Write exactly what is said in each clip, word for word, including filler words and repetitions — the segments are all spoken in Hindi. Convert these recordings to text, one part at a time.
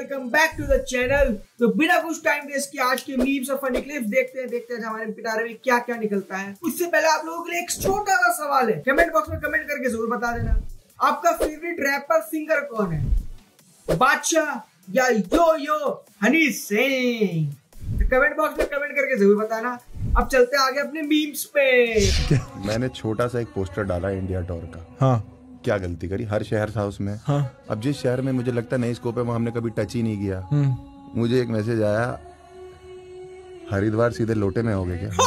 Welcome back to the channel. तो बिना कुछ टाइम वेस्ट किए आज के मीम्स और फनी क्लिप्स देखते हैं देखते हैं हमारे पिटारे में क्या क्या निकलता है। उससे पहले आप लोगों के लिए एक छोटा सा सवाल है, कमेंट बॉक्स में कमेंट करके जरूर बता देना आपका फेवरेट रैपर सिंगर कौन है, बादशाह या yo yo Honey Singh. Comment box में कमेंट करके जरूर बताना। अब चलते हैं आगे अपने मीम्स पे। मैंने छोटा सा एक पोस्टर डाला इंडिया टूर का। हाँ, क्या गलती करी, हर शहर था उसमें। हाँ। अब जिस शहर में मुझे लगता नई स्कोप है वहां हमने कभी टच ही नहीं किया, मुझे एक मैसेज आया, हरिद्वार सीधे लोटे में हो गए क्या?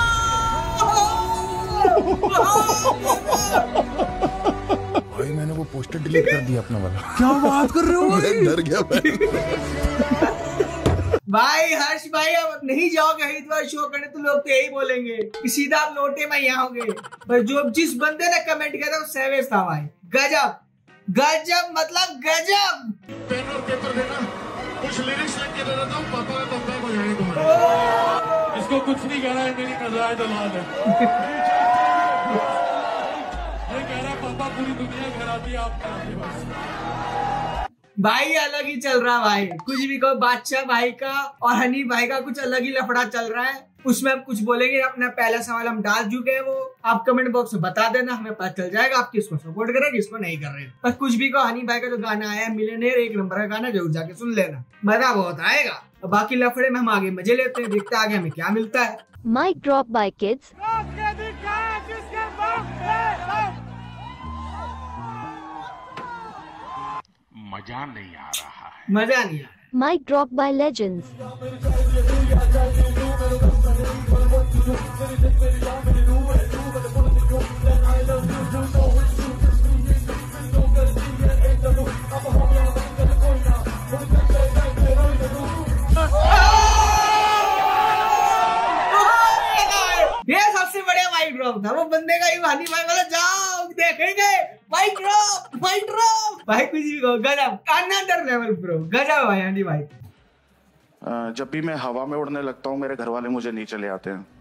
भाई मैंने वो पोस्टर डिलीट कर दिया अपना वाला। क्या बात कर रहे हो? मैं डर गया भाई। भाई हर्ष भाई अब नहीं जाओगे हरिद्वार शो करने तो लोग तो यही बोलेंगे कि सीधा आप लोटे में यहाँ होगे। पर जो जिस बंदे ने कमेंट किया था वो सेवेज था भाई। गजब गजब मतलब गजब। पेन और पेपर देना, कुछ लिरिक्स लिख के दे देता हूँ, पापा का बंदा को जाने को। इसको कुछ नहीं कह रहा है, मेरी नजर दलाल है। ये कह रहा है पापा पूरी दुनिया घराती है आपका। भाई अलग ही चल रहा भाई, कुछ भी कहो। बादशाह भाई का और हनी भाई का कुछ अलग ही लफड़ा चल रहा है। उसमें हम कुछ बोलेंगे, अपना पहला सवाल हम डाल चुके हैं, वो आप कमेंट बॉक्स में बता देना, हमें पता चल जाएगा आप किसको सपोर्ट कर रहे हैं किसको नहीं कर रहे हैं। पर कुछ भी कहो, हनी भाई का जो गाना आया है मिलियनेयर, एक नंबर का गाना, जरूर जाके सुन लेना, मजा बहुत आएगा। और बाकी लफड़े में हम आगे मजे लेते हैं, देखते आगे हमें क्या मिलता है। Mic drop by kids. मजा नहीं आ रहा है, मजा नहीं आ रहा। Mic drop by legends. ये सबसे बढ़िया माइक ड्रॉप था, वो बंदे का ही हनी भाई वाला, जाओ देखेंगे माइक ड्रॉप माइक ड्रॉप। भाई कुछ भी कहो, गजब अनदर लेवल ब्रो, गजब भाई हनी भाई। जब भी मैं हवा में उड़ने लगता हूँ मेरे घर वाले मुझे नीचे ले आते हैं।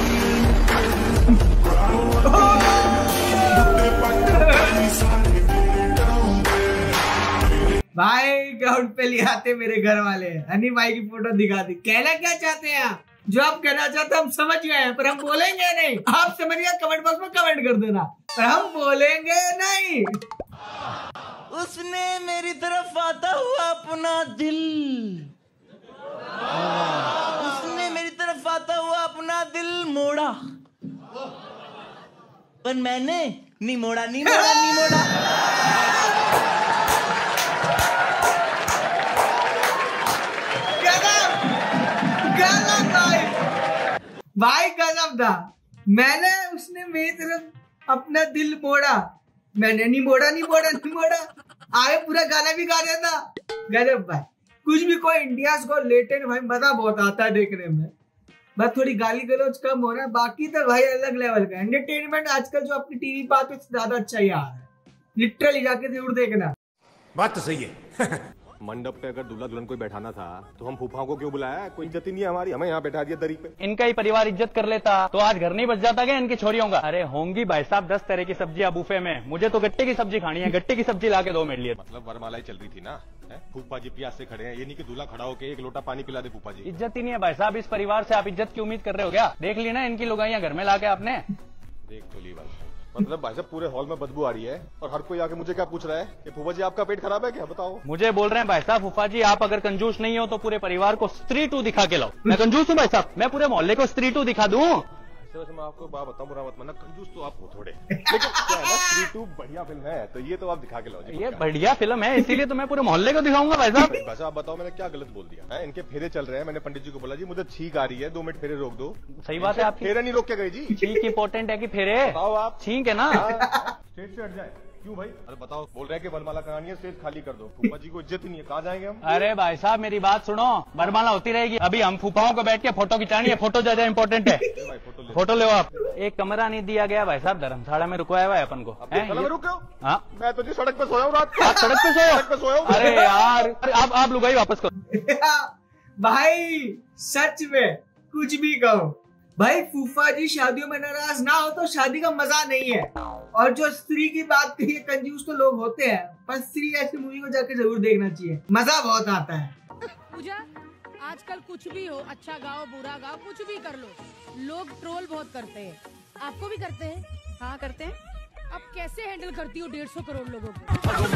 भाई ग्राउंड पे ले आते मेरे घर वाले, हनी भाई की फोटो दिखा दी। कहना क्या चाहते हैं आप? जो आप कहना चाहते हैं हम समझ गए हैं, पर हम बोलेंगे नहीं। आप समझ गए, कमेंट बॉक्स में कमेंट कर देना, पर हम बोलेंगे नहीं। उसने मेरी तरफ आता हुआ अपना दिल, उसने मेरी तरफ आता हुआ अपना दिल मोड़ा, पर मैंने नहीं मोड़ा, नहीं मोड़ा, नहीं मोड़ा। भाई गजब था। मैंने उसने मेरी तरफ अपना दिल मोड़ा, मैंने नहीं मोड़ा, नहीं मोड़ा, नहीं मोड़ा, आगे पूरा गाना भी गा देता। गजब भाई, कुछ भी कोई इंडिया को लेटेंट भाई, मजा बहुत आता है देखने में। बस थोड़ी गाली गलौज कम हो रहा है, बाकी तो भाई अलग लेवल का एंटरटेनमेंट आजकल जो अपनी टीवी पर आते उससे ज्यादा अच्छा ही आ रहा है। लिटरली जाके जरूर देखना। बात तो सही है। मंडप पे अगर दूल्हा दुल्हन कोई बैठाना था तो हम फूफाओं को क्यों बुलाया? कोई इज्जत ही नहीं है हमारी, हमें यहाँ बैठा दिया दरी पे। इनका ही परिवार इज्जत कर लेता तो आज घर नहीं बच जाता क्या इनकी छोरियों का? अरे होंगी भाई साहब दस तरह की सब्जियां बुफे में, मुझे तो गट्टे की सब्जी खानी है, गट्टे की सब्जी ला के दो मेरे लिए। मतलब वरमालाई चल रही थी ना, फूफा जी प्यास से खड़े हैं, ये नहीं कि दूल्हा खड़ा होके एक लोटा पानी पिला दे फूफा जी। इज्जत ही नहीं है भाई साहब, इस परिवार से आप इज्जत की उम्मीद कर रहे हो क्या? देख ली ना इनकी लुगाइयां घर में ला के आपने। देख तो ली बात, मतलब भाई साहब पूरे हॉल में बदबू आ रही है और हर कोई आके मुझे क्या पूछ रहा है कि फूफा जी आपका पेट खराब है क्या? बताओ। मुझे बोल रहे हैं भाई साहब, फूफा जी आप अगर कंजूस नहीं हो तो पूरे परिवार को स्त्री टू दिखा के लाओ। मैं कंजूस हूँ भाई साहब? मैं पूरे मोहल्ले को स्त्री टू दिखा दूं? वैसे मैं आपको बात बताऊं, बुरा मत मानना, कंजूस तो आप हो थोड़े, लेकिन क्या है ना, स्त्री टू बढ़िया फिल्म है तो ये तो आप दिखा के लाओ जी। ये बढ़िया फिल्म है इसीलिए तो मैं पूरे मोहल्ले को दिखाऊंगा भाई साहब। भाई साहब आप बताओ मैंने क्या गलत बोल दिया है? इनके फेरे चल रहे हैं, मैंने पंडित जी को बोला जी मुझे छींक आ रही है, दो मिनट फेरे रोक दो। सही बात है आपकी, फेरे नहीं रोक के गई जी। छींक इंपॉर्टेंट है कि फेरे? बताओ आप। छींक है ना, स्टेज से हट जाए। क्यों भाई? अरे बताओ, बोल रहे हैं कि वरमाला करानी है, स्टेज खाली कर दो। फूफा जी को इज्जत ही नहीं है, कहाँ जाएंगे हम? अरे भाई साहब मेरी बात सुनो, वरमाला होती रहेगी, अभी हम फूफाओं को बैठ के फोटो खिंचानी है, फोटो ज्यादा इंपॉर्टेंट है। फोटो, फोटो ले आप। एक कमरा नहीं दिया गया भाई साहब, धर्मशाला में रुकवाया हुआ है अपन को। रुक गए? हाँ मैं तो जी सड़क पे सोया हूँ रात को। आप सड़क पे सोए? सड़क पे सोया हूँ। अरे यार आप आप लुगाई वापस करो। भाई सच में कुछ भी कहो, भाई फूफा जी शादियों में नाराज ना हो तो शादी का मजा नहीं है। और जो स्त्री की बात कही, कंजूस तो लोग होते हैं, पर स्त्री ऐसी मूवी को जाके जरूर देखना चाहिए, मजा बहुत आता है। पूजा, आजकल कुछ भी हो, अच्छा गाओ बुरा गाओ, कुछ भी कर लो, लोग ट्रोल बहुत करते हैं। आपको भी करते हैं? हाँ करते हैं। अब कैसे हैंडल करती हो डेढ़ सौ करोड़ लोगों को?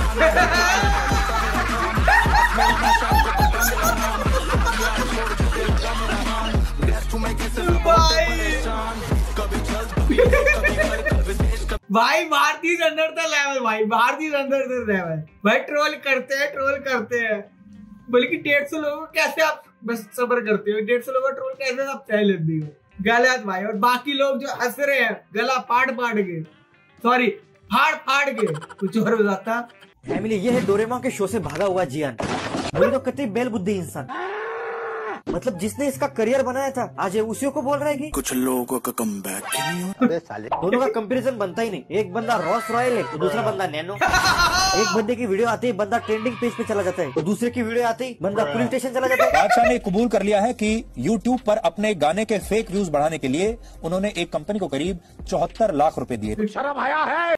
भाई भारतीय अंदर द लेवल, भाई भारतीय अंदर द लेवल, भाई ट्रोल करते हैं ट्रोल करते हैं। बल्कि डेढ़ सौ लोगों को कैसे आप बस सब्र करते हो? डेढ़ सौ लोगों का ट्रोल कैसे आप सह लेती हो? गलत भाई। और बाकी लोग जो हंस रहे हैं गला फाड़ फाड़ के, सॉरी फाड़ फाड़ के, कुछ और हो जाता। फैमिली, ये है डोरेमोन के शो से भागा हुआ जियान। वही तो कतई बेल बुद्धि इंसान, मतलब जिसने इसका करियर बनाया था आज ये उसी को बोल रहा है कि कुछ लोगों का कमबैक नहीं हो। अबे साले, दोनों का कंपैरिजन बनता ही नहीं। एक बंदा रॉस रॉयल है तो दूसरा बंदा नैनो। एक बंदे की वीडियो आते ही बंदा ट्रेंडिंग पेज पे चला जाता है, तो दूसरे की वीडियो आते ही बंदा पुलिस स्टेशन चला जाता है। बादशाह ने कबूल कर लिया है कि यूट्यूब पर अपने गाने के फेक व्यूज बढ़ाने के लिए उन्होंने एक कंपनी को करीब चौहत्तर लाख रुपए दिए। शर्म आया है?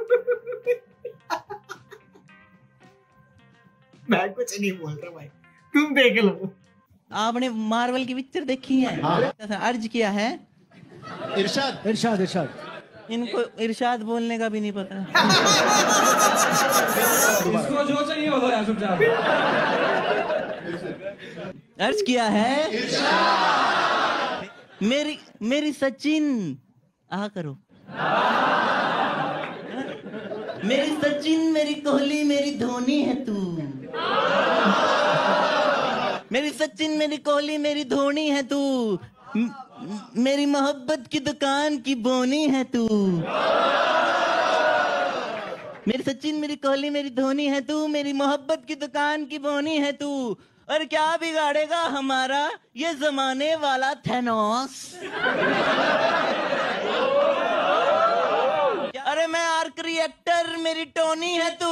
मैं कुछ नहीं बोल रहा भाई, तुम देख लो। आपने मार्वल की पिक्चर देखी है? हाँ। अर्ज किया है इरशाद इरशाद इरशाद इनको इरशाद बोलने का भी नहीं पता। इसको जो चाहिए वो यार चुपचाप। अर्ज किया है मेरी मेरी सचिन आ करो, मेरी सचिन मेरी कोहली मेरी धोनी है तू, मेरी सचिन मेरी कोहली मेरी धोनी है तू, मेरी मोहब्बत की दुकान की बोनी है तू, मेरी सचिन मेरी कोहली मेरी धोनी है तू, मेरी मोहब्बत की दुकान की बोनी है तू, और क्या बिगाड़ेगा हमारा ये जमाने वाला थैनोस। अरे मैं आर्क रिएक्टर मेरी टोनी है तू।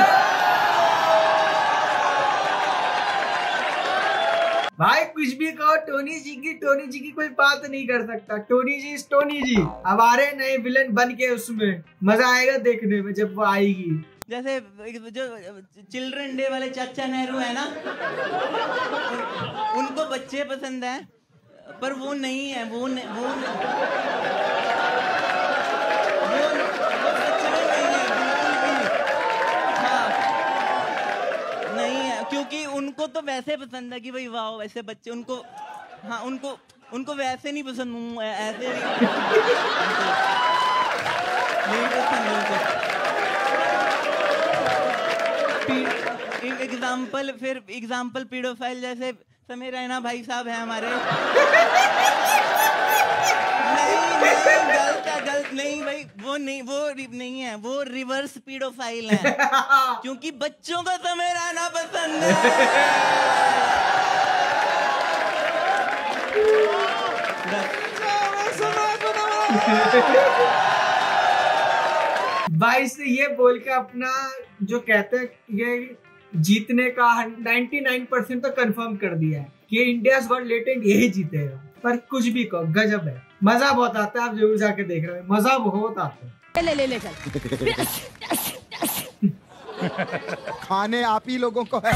भाई कुछ भी कहो, टोनी जी की टोनी जी की कोई बात नहीं कर सकता। टोनी जी इस टोनी जी अब आ रहे नए विलन बन के, उसमें मजा आएगा देखने में जब वो आएगी। जैसे जो चिल्ड्रन डे वाले चाचा नेहरू है ना, उनको बच्चे पसंद है पर वो नहीं है, वो न, वो, न, वो, वो सच में नहीं है, बिल्कुल भी। हाँ, नहीं है, क्योंकि उनको तो वैसे पसंद है कि भाई वाह वैसे बच्चे उनको, हाँ उनको उनको वैसे नहीं पसंद, ऐसे नहीं पसंद उनको। एग्जाम्पल फिर एग्जाम्पल पीडोफाइल जैसे समय रैना भाई साहब है हमारे। नहीं नहीं गलत है, गलत नहीं भाई, वो नहीं, वो नहीं है, वो रिवर्स पीडोफाइल है क्योंकि बच्चों का समय रैना पसंद है। भाई से ये बोल के अपना जो कहते हैं ये जीतने का निन्यानवे परसेंट तो कंफर्म कर दिया है कि इंडिया गॉट लेटेंट यही जीतेगा। पर कुछ भी कहो गजब है, मजा बहुत आता है। आप जरूर जाके देख रहे हो, मजा बहुत आता है। ले ले ले चल। खाने आप ही लोगों को है।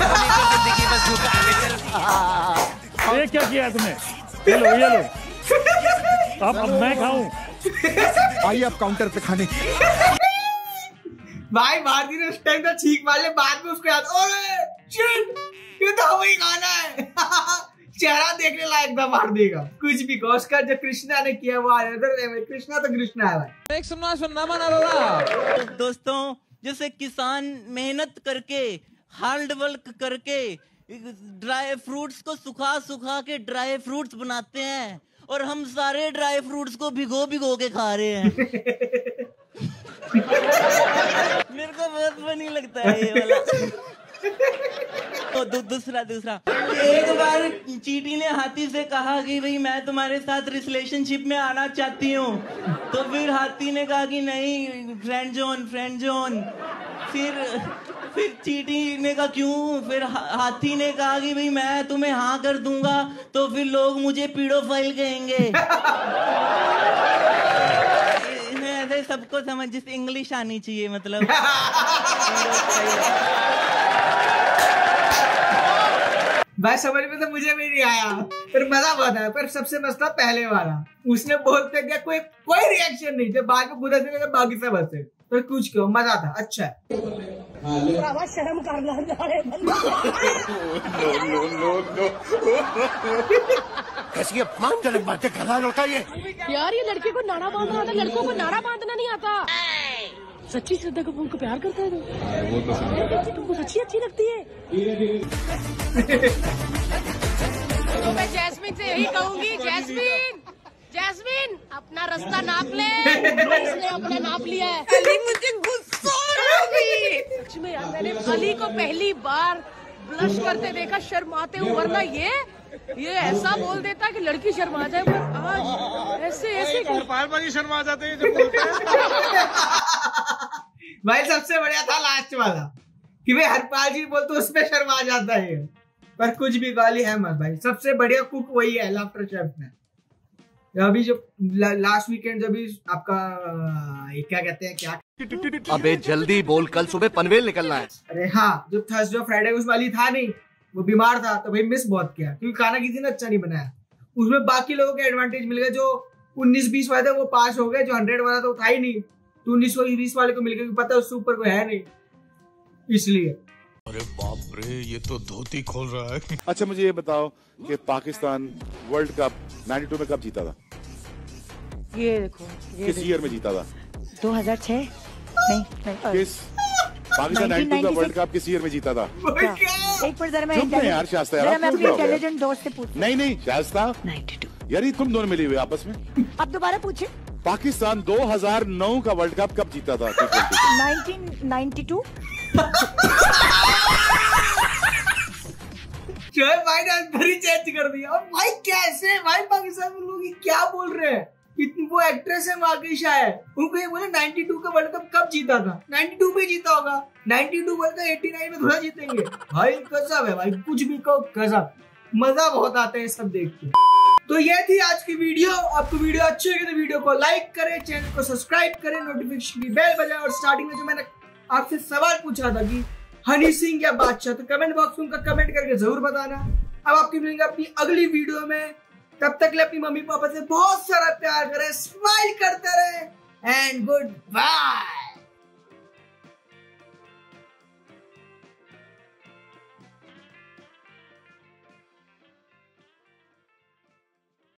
ये क्या किया तुमने? ये लो ये लो, अब अब मैं खाऊं। आइए अब काउंटर पे खाने। भाई भारती ने उस टाइम तो छींक वाले, बाद में उसको याद, ओए शिट ये तो वही गाना है। चेहरा देखने लायक था भारती का। कुछ भी कहो, उसका जो कृष्णा ने किया वो इधर, कृष्णा तो कृष्णा है भाई। एक सुनना सुनना मना रहा। दोस्तों जैसे किसान मेहनत करके हार्ड वर्क करके ड्राई फ्रूट्स को सुखा सुखा के ड्राई फ्रूट्स बनाते हैं, और हम सारे ड्राई फ्रूट्स को भिगो भिगो के खा रहे हैं। मेरे को बहुत फनी लगता है ये वाला। तो दू, दूसरा दूसरा एक बार चींटी ने हाथी से कहा कि भाई मैं तुम्हारे साथ रिलेशनशिप में आना चाहती हूँ, तो फिर हाथी ने कहा कि नहीं फ्रेंड जोन फ्रेंड जोन। फिर फिर चींटी ने कहा क्यों? फिर हाथी ने कहा कि भाई मैं तुम्हें हाँ कर दूंगा तो फिर लोग मुझे पीडोफाइल कहेंगे। ऐसे सबको समझ, जिस इंग्लिश आनी चाहिए मतलब। भाई समझ में तो मुझे भी नहीं आया, फिर मजा बहुत आया। पर सबसे मसला पहले वाला, उसने बोलते क्या कोई कोई रिएक्शन नहीं थे, बाद में खुदा से बाकी सब हंसे, तो कुछ क्यों मजा था। अच्छा शर्म करना कैसी अपमानजनक बातें कर रहा है लड़का ये। यार ये लड़के को नाड़ा बांधना आता, लड़कों को नाड़ा बांधना नहीं आता। सच्ची श्रद्धा कपूर को प्यार करता है तो वो तो तुमको सच्ची अच्छी लगती है। तो मैं जैस्मिन से यही कहूंगी, जैस्मिन जैस्मिन अपना रास्ता नाप ले। इसने अपना नाप लिया है। अली मुझे गुस्सा आ रही। सच में यार मैंने अली को पहली बार ब्लश करते देखा, शर्माते हुए, वरना ये ये ऐसा बोल देता कि लड़की शर्मा जाए, पर आज ऐसे ऐसे बार शर्मा जाते हैं जब बोलते हैं। भाई सबसे बढ़िया था लास्ट वाला कि भाई हरपाल जी बोलते उसमें शर्मा जाता है, पर कुछ भी गाली है मत भाई। सबसे बढ़िया कुक वही है लाफ्टर शेफ में। अभी जो ला, लास्ट वीकेंड जब भी आपका ये क्या कहते हैं क्या, अबे जल्दी बोल, कल सुबह पनवेल निकलना है। अरे हाँ, जो थर्सडे फ्राइडे उस वाली था नहीं, वो बीमार था तो भाई मिस बहुत किया, क्योंकि खाना किसी ने अच्छा नहीं बनाया। उसमें बाकी लोगों के एडवांटेज मिल गए, जो उन्नीस बीस वाले थे वो पास हो गए, जो हंड्रेड वाला तो था ही नहीं, तो उन्नीस बीस वाले को मिल गया, पता है उससे ऊपर कोई है नहीं, इसलिए। अरे बाप रे, ये तो धोती खोल रहा है। अच्छा मुझे ये बताओ कि पाकिस्तान वर्ल्ड कप बानवे में कब जीता था? ये देखो, ये किस ईयर में जीता था? दो हज़ार छह नहीं, नहीं किस पाकिस्तान बानवे का वर्ल्ड कप किस ईयर में जीता था? एक मिनट जरा मैं चुप नहीं यार शास्ता यार, मैं अपने इंटेलिजेंट दोस्त से पूछ। नहीं नहीं शास्ता, बानवे यार ये तुम दोनों मिली हुई आपस में। अब दोबारा पूछे। पाकिस्तान दो हज़ार नौ का वर्ल्ड कप कब जीता था? Nineteen ninety two. भाई ने अंदर ही चेंज कर दिया। और भाई कैसे भाई पाकिस्तान में लोग क्या बोल रहे हैं, इतनी वो एक्ट्रेस है माकिशा है, उनको ये बोले बानवे का वर्ल्ड कप कब जीता था? बानवे में जीता होगा, बानवे वर्ल्ड कप नवासी में थोड़ा जीतेंगे। भाई गजब है भाई, कुछ भी कहो गजब, मजा बहुत आता है सब देख के। तो ये थी आज की वीडियो। आपको वीडियो अच्छी लगी तो वीडियो को लाइक करें, चैनल को सब्सक्राइब करें, नोटिफिकेशन की बेल बजाएं, और स्टार्टिंग में जो मैंने आपसे सवाल पूछा था कि हनी सिंह या बादशाह, तो कमेंट बॉक्स में उनका कमेंट करके जरूर बताना। अब आपकी मिलेंगे अपनी अगली वीडियो में, तब तक के लिए अपनी मम्मी पापा से बहुत सारा प्यार करें, स्माइल करते रहे, एंड गुड बाय।